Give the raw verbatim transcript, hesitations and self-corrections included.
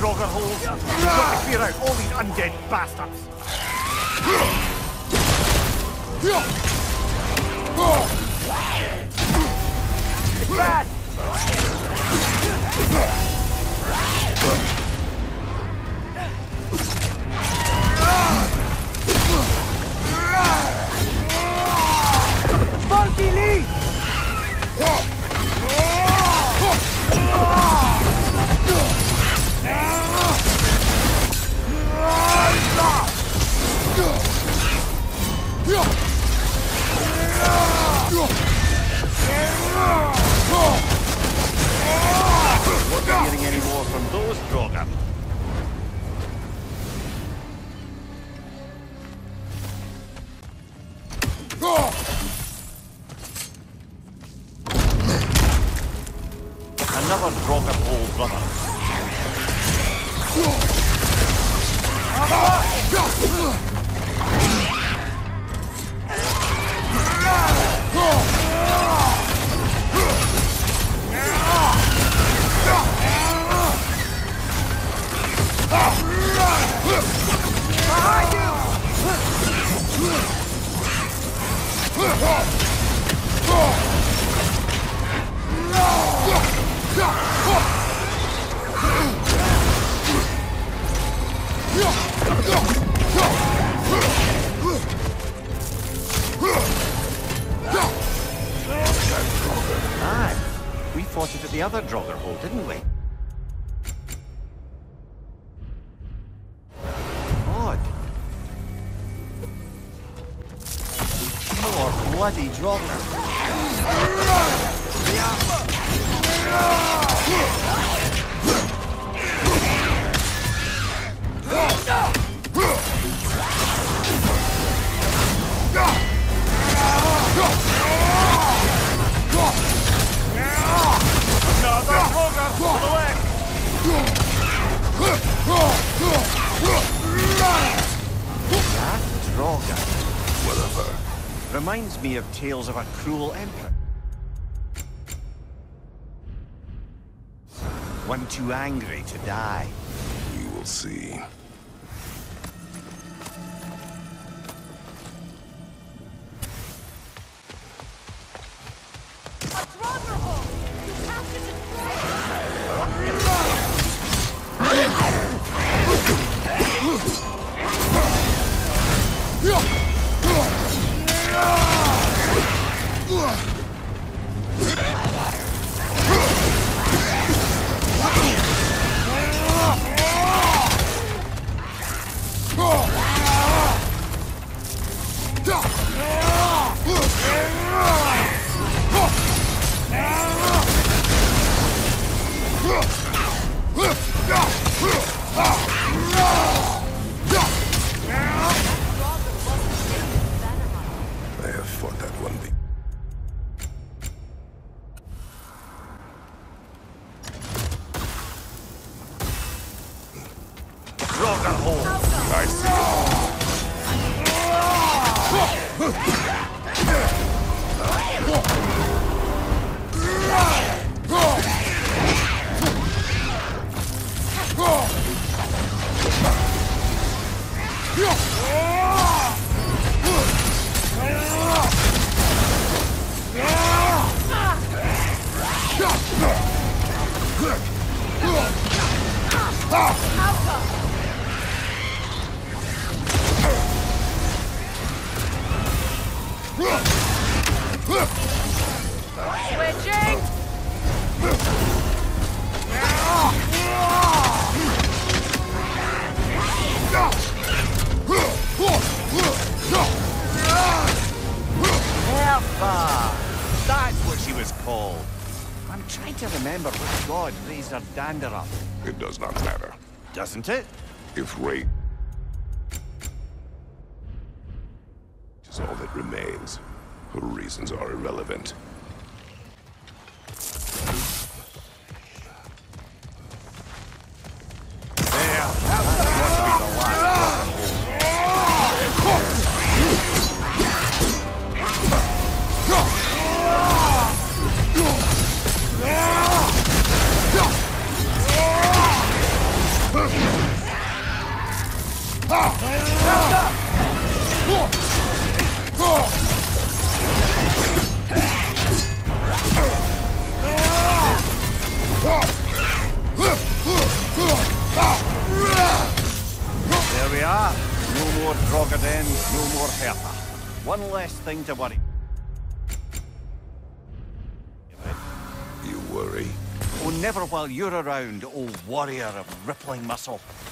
Draugr hold. We've got to clear out all these undead bastards. It's bad! Monkey lead! We're not getting any more from those Draugr. Another Draugr hole, brother. Behind you! Aye, we fought it at the other Draugr hole, didn't we? Odd. More bloody Draugr. That Draugr. Whatever. Reminds me of tales of a cruel emperor. One too angry to die. We will see. A Draugr hole! You have to destroy I have fought that one big. Draugr hole. I see it. Switching! Alpha! That's what she was called. I'm trying to remember which god raised her dander up. It does not matter. Doesn't it? If Ray is all that remains, her reasons are irrelevant. There. That's got to be the last. No more Hertha. One less thing to worry. You worry? Oh, never while you're around, old warrior of rippling muscle.